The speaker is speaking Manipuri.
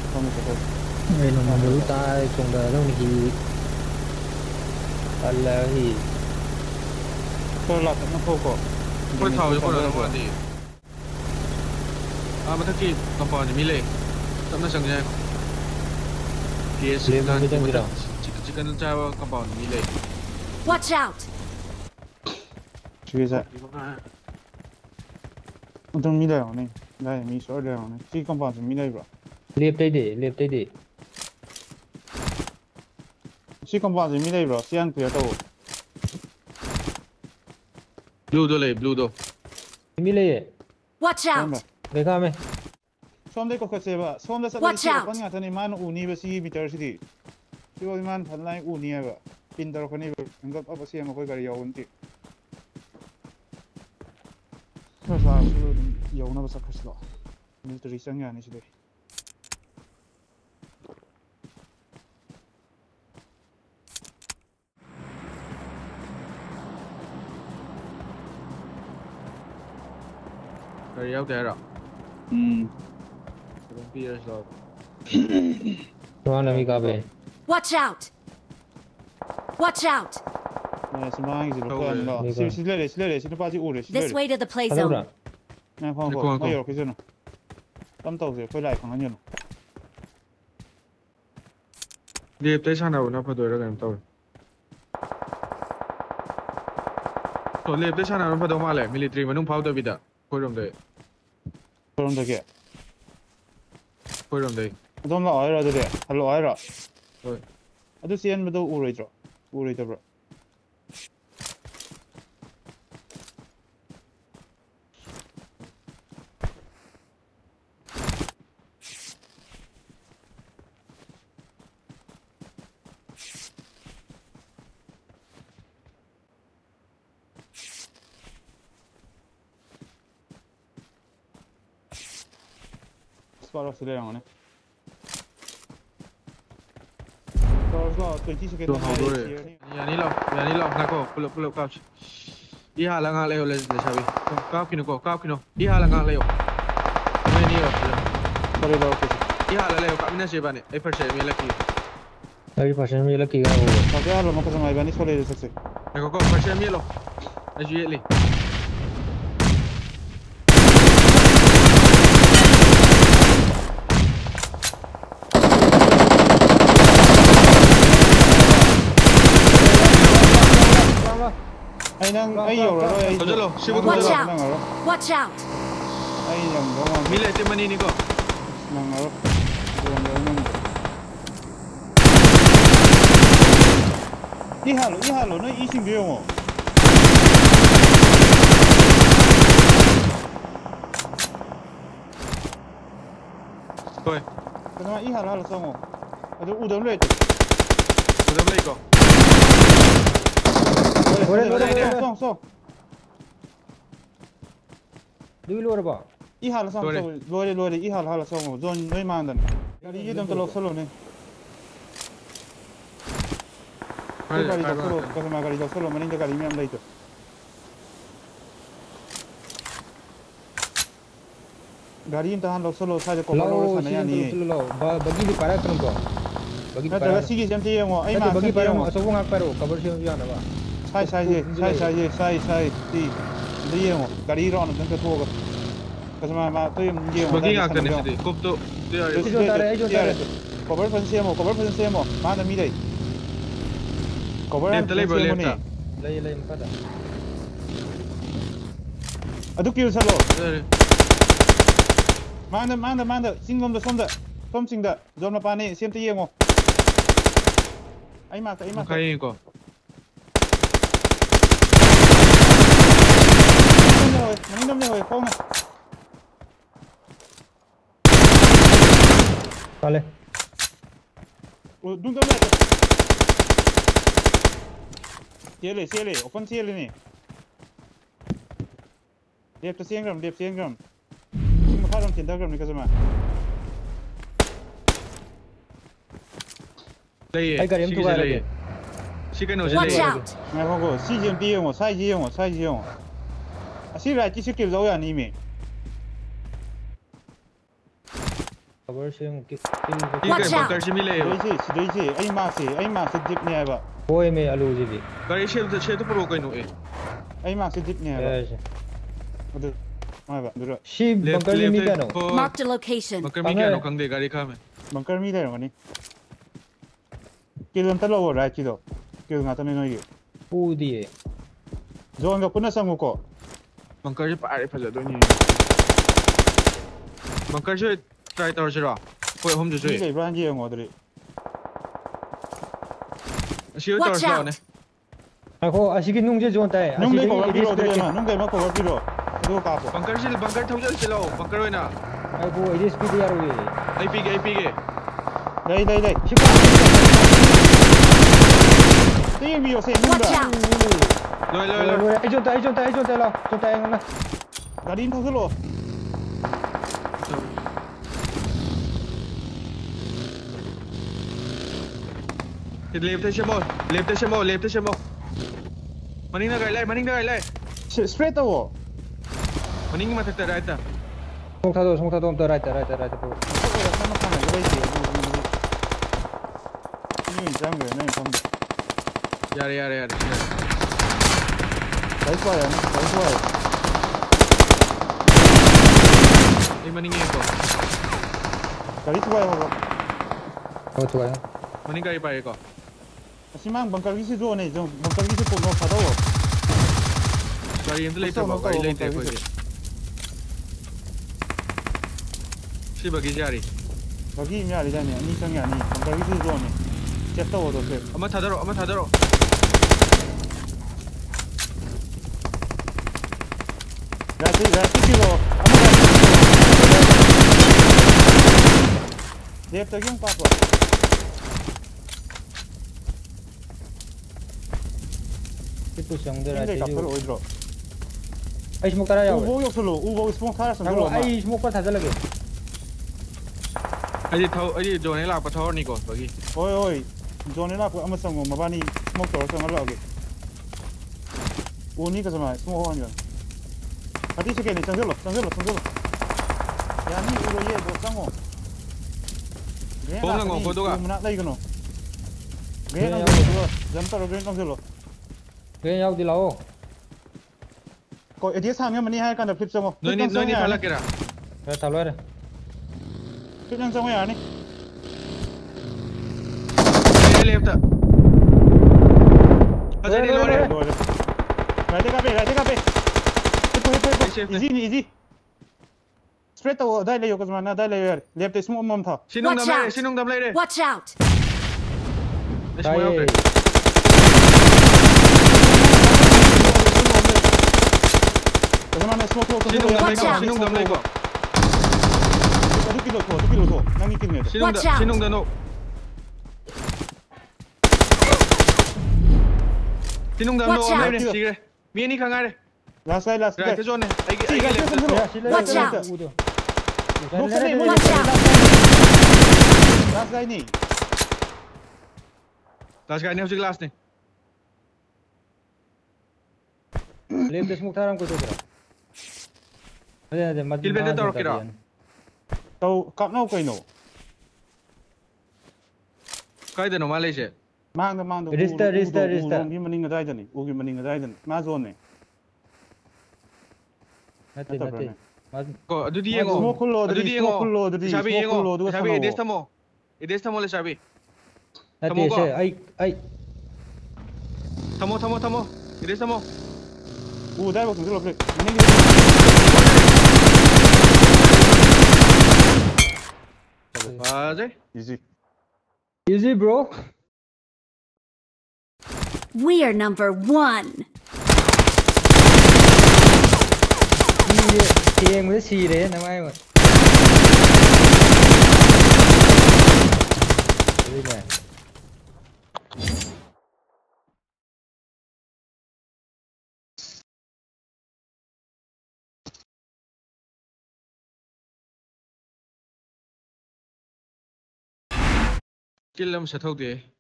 Vamos a ver. Ay, no me gusta chunga đâu niki. Allahi. Pero la no poco. Pues thao cho con nó qua đi. À mà thắc kì compound thì mi lệ. Tấm nó sang nhai. PS Lên cái gì đâu. Chỉ cần trao compound mi lệ. Watch out! Chứ sao? Ông mi đây này, đây mi số đây này. Chỉ compound mi đây bro. Liệp đây đi. Chỉ compound mi đây bro. Sian clear đâu. Blue đồ lệ, blue đồ. Mi lệ. Watch out! देखा मैं. Som đây có cái gì vậy? Som đây sao đây? Con nhà thằng này man uni về si meter city. Chỉ có man thằng này uni vậy. Pin tao con này anh gặp apa sih mà coi cái yêu uni. Sao sao yêu nó sao cái đó? Military sang nhà này chứ đây. Rồi yêu thế rồi. Không biết rồi. Tuan lagi kabe. Watch out! Watch out! Semang gì đó con đó. Xin lệ, xin ba chữ ủ This way to the play zone. Nè không, bây giờ cái gì nào? Tâm tàu rồi quay lại khoảng bao nhiêu? Đi tới sang nào nó phải đổi ra cái tàu. Rồi liệp tới sang nào nó phải đổi mà lại military mà nung pháo tới bây giờ. Khôi rồng đấy. Khôi rồng đấy kìa. Khôi rồng đấy. Đông là ai rồi đấy? Hello ai rồi? Rồi. À tôi xem mà đâu ủ rồi bro. Sparo sila lang ano. Sparo 20 seconds. Yani lo, nako, pull up couch. Iha lang ang layo le sabi. Kap kino. Iha lang ang layo. May niyo. Sorry daw ko. Iha lang layo kami na siya bani. Ay first time laki. Ay passion mi laki ka. Pagka alam mo kasama ibani sorry sa sik. Nako first time lo. Ajuyeli. Ay yo rồi ay. Watch out. Ay yang gawang. Mila ti manini ko. Nang aro. Buwan. Ihalo na ising biyo mo. Koy. Kana ihalo sa mo. Ado udam le. Ko. Song. Dulu luar ba? Ihalo sa lore ihalo sa mo. Zon noi mandan. Gari yedam to lok salo ne. Gari lok salo, kasama gari lok salo manin gari mi am dai to. Gari intahan lok salo sa ko balo sa na yani. Bagi di para kan ko. Bagi Na taga sige jam tiye mo ay ma bagi para mo aso ngak pero cover siya yana ba. Sai ti diye mo gari ron dan ka to kasama ma to yum diye mo Bagi ngak ne sidi. Kop to. Cover fan siya mo ma na mi dai. Cover Left lay bro left. Lay pada. Adu kill salo. Manda singom da som sing da zom na pani siam tiye mo. Ay ma. Kain ko. Maninam ne hoy phong na. Vale. Dung dam le. Siele, open siele ni. Lep to siang gram. Sing ma ram tinda gram ni kasama. Lay. Ay garim tu lagi. Chicken no Watch lay. out! Ngai phong ko si jam tiye mo, sai ji mo. Asi ra chi sikil zo ya ni me. cover sim ki Đi Watch cái out. bunker chimi leo. Đây gì ấy mà sẽ dip nè bà boy me alu ji bi Gari shape to pro kai no e. ấy mà sẽ dip nè bà yes được mai bà được rồi shi Left bunker mi ka no left. Marked a location. Bunker mi kya no kang de gari ka me. bằng cái mi đây rồi này kêu tao lâu rồi kêu kêu ngã tao nên nói gì pu di rồi anh gặp cũng là sang ngoko Bunker pa ai phal do ni. Bunker je try tar jira. Koi hom je cái je. brand gì ngồi đây Shiu tar Watch jira out. ne. ai ko asigi nung je jon tai nung asigi đây có cái it is video đây correct. mà nung cái mà có cái video đâu cả bộ Bunker thau jal chilo. Bunker oi na. ai ko it is speed yar we Ai pi ge. đây shi ka cái video xem nung Watch đó out. Loi. ai jon tai lo jon tai ngona cái đi thôi rồi Left te shemo. Maning na gai lai. straight đâu Maning ma thak right ta. song tha dom to right po nó không phải cái gì như trang người này không Yare. đấy quay Ai maning e ko. cái đi quay mà ho to ai Maning gari pa e ko. Simang bangkar gisi zo ne zo bangkar gisi ko no phado Gari ente lai ta ba gari lai te ko ge. Si bagi jari. bagi mi ali jani ni sang ya ni bangkar gisi zo ne chetta wo do se Ama thadaro. ra ti kilo ama dep ta gyung pa ko itu sang de cái right kapal ju oi dro ai smoke tara ya u bo yok solo u bo spon thara sang nang lo ma ai smoke pa tha lage Ai jo ne la pa thor ni ko bagi. oi zone na ko ama sang mo mabani smoke to sang lo ge u ni ka sama smoke ho ni ati se ke ni sang lo ya ni u lo ye bo sang mo Bom lang ko to ga. muna lai gano ge na zo jam ta ro ge kam lo ke yaw di lao ko edis hang me mani hai kan da flip sang mo Noi ni phala kera. ra tha lo re flip sang mo ya ni Left ta. Aja ni lore. right ka pe Safe easy ni easy straight to dai le yo ko zama na dai le yer left is mo mom tha Sinung dam lai de. Watch out. Ismo yo. zama na smoke ko Sinung dam lai ko. du kilo to nang ikin ne Watch out. Sinung da no. Sinung dam no Watch out. lai de. Sigre. Mi ni khangai de. last Right te zone. Ai left. ya shi le Watch out. watch out. last guy ni Last guy ne hosik last ne. left smoke tharam ko to kara ade mad Kill bende tor kira. to kap no ko no Kai de no malai se. mang do Register. mi maning dai da ni u gi maning dai da ni ma zone ne nate mad Ko adu di yengo. smoke kullo dri Sabi yengo. Sabi Edes tamo le sabi. nate se ai Tamo. Edes tamo. u dai bo kun lo play maning Baje. easy bro We are number 1. tieng với xì đấy nằm ai mà đây này Kill lam sa thau de.